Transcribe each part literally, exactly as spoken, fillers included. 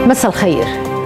مساء الخير.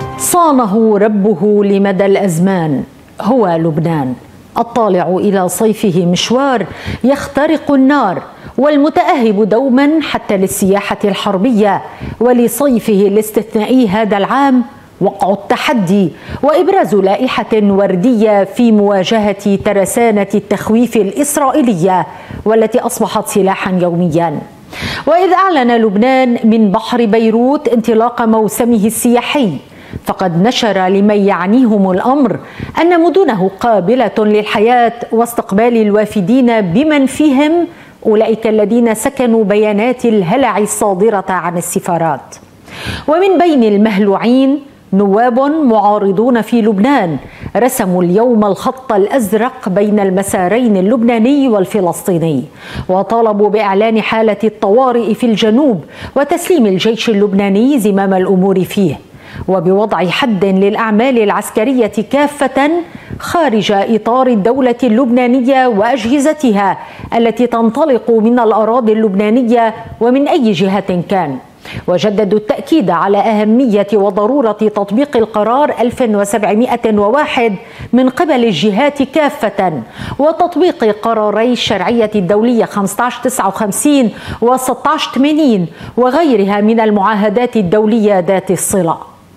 صانه ربه لمدى الأزمان هو لبنان، الطالع إلى صيفه مشوار يخترق النار، والمتأهب دوما حتى للسياحة الحربية، ولصيفه الاستثنائي هذا العام وقع التحدي وإبراز لائحة وردية في مواجهة ترسانة التخويف الإسرائيلية والتي أصبحت سلاحا يوميا. وإذ أعلن لبنان من بحر بيروت انطلاق موسمه السياحي، فقد نشر لمن يعنيهم الأمر أن مدنه قابلة للحياة واستقبال الوافدين بمن فيهم أولئك الذين سكنوا بيانات الهلع الصادرة عن السفارات. ومن بين المهلوعين نواب معارضون في لبنان رسموا اليوم الخط الأزرق بين المسارين اللبناني والفلسطيني، وطالبوا بإعلان حالة الطوارئ في الجنوب وتسليم الجيش اللبناني زمام الأمور فيه، وبوضع حد للأعمال العسكرية كافة خارج إطار الدولة اللبنانية وأجهزتها التي تنطلق من الأراضي اللبنانية ومن أي جهة كان. وجددوا التأكيد على أهمية وضرورة تطبيق القرار ألف وسبعمائة وواحد من قبل الجهات كافة، وتطبيق قراري الشرعية الدولية خمسة عشر تسعة وخمسين و ستة عشر ثمانين وغيرها من المعاهدات الدولية ذات الصلة.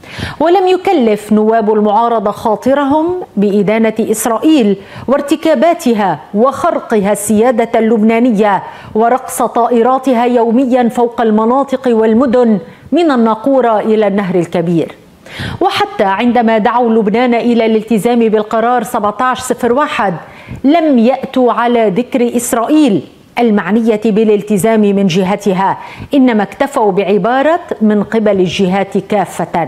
ولم يكلف نواب المعارضة خاطرهم بإدانة إسرائيل وارتكاباتها وخرقها السيادة اللبنانية ورقص طائراتها يوميا فوق المناطق والمدن من الناقورة إلى النهر الكبير. وحتى عندما دعوا لبنان إلى الالتزام بالقرار سبعة عشر صفر واحد لم يأتوا على ذكر إسرائيل المعنية بالالتزام من جهتها، إنما اكتفوا بعبارة من قبل الجهات كافة.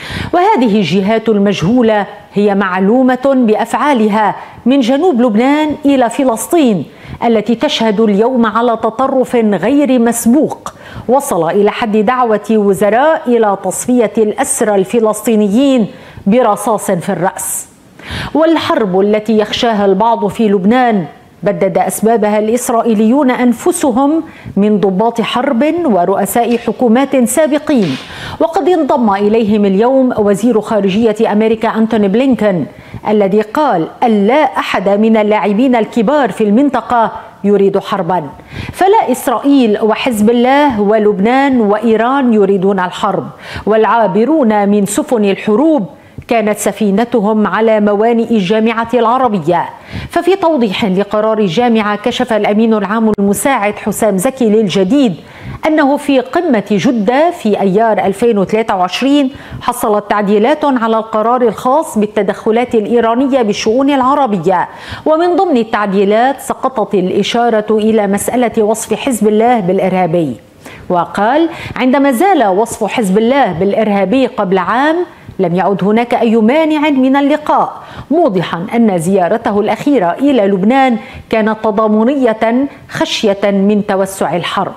وهذه الجهات المجهولة هي معلومة بأفعالها من جنوب لبنان إلى فلسطين التي تشهد اليوم على تطرف غير مسبوق وصل إلى حد دعوة وزراء إلى تصفية الأسرى الفلسطينيين برصاص في الرأس. والحرب التي يخشاها البعض في لبنان بدد أسبابها الإسرائيليون أنفسهم من ضباط حرب ورؤساء حكومات سابقين، وقد انضم إليهم اليوم وزير خارجية أمريكا أنتوني بلينكن الذي قال أن لا أحد من اللاعبين الكبار في المنطقة يريد حربا، فلا إسرائيل وحزب الله ولبنان وإيران يريدون الحرب، والعابرون من سفن الحروب كانت سفينتهم على موانئ الجامعة العربية. ففي توضيح لقرار الجامعة كشف الأمين العام المساعد حسام زكي للجديد أنه في قمة جدة في أيار ألفين وثلاثة وعشرين حصلت تعديلات على القرار الخاص بالتدخلات الإيرانية بالشؤون العربية، ومن ضمن التعديلات سقطت الإشارة إلى مسألة وصف حزب الله بالإرهابي. وقال عندما زال وصف حزب الله بالإرهابي قبل عام لم يعد هناك أي مانع من اللقاء، موضحا أن زيارته الأخيرة إلى لبنان كانت تضامنية خشية من توسع الحرب.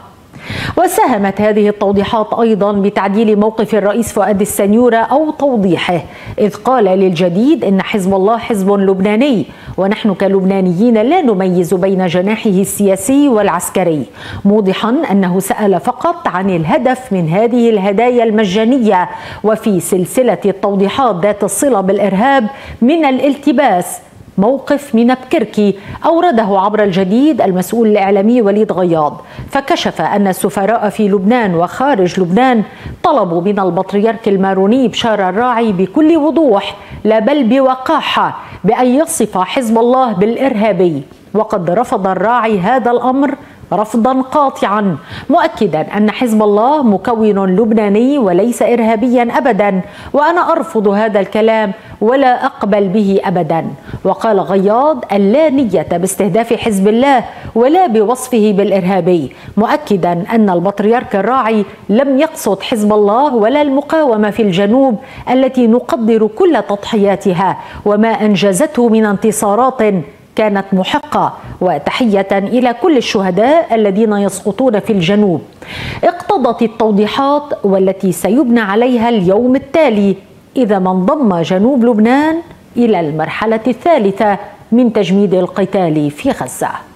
وساهمت هذه التوضيحات أيضا بتعديل موقف الرئيس فؤاد السنيورة أو توضيحه، إذ قال للجديد إن حزب الله حزب لبناني، ونحن كلبنانيين لا نميز بين جناحه السياسي والعسكري، موضحا أنه سأل فقط عن الهدف من هذه الهدايا المجانية. وفي سلسلة التوضيحات ذات الصلة بالإرهاب من الالتباس موقف من بكركي أورده عبر الجديد المسؤول الإعلامي وليد غياض، فكشف أن السفراء في لبنان وخارج لبنان طلبوا من البطريرك الماروني بشار الراعي بكل وضوح لا بل بوقاحة بأن يصف حزب الله بالإرهابي، وقد رفض الراعي هذا الأمر رفضا قاطعا، مؤكدا أن حزب الله مكون لبناني وليس إرهابيا أبدا، وأنا أرفض هذا الكلام ولا أقبل به أبدا. وقال غياض أن لا نية باستهداف حزب الله ولا بوصفه بالإرهابي، مؤكدا أن البطريرك الراعي لم يقصد حزب الله ولا المقاومة في الجنوب التي نقدر كل تضحياتها وما أنجزته من انتصارات كانت محقة، وتحية إلى كل الشهداء الذين يسقطون في الجنوب. اقتضت التوضيحات والتي سيبنى عليها اليوم التالي إذا ما انضم جنوب لبنان إلى المرحلة الثالثة من تجميد القتال في غزة.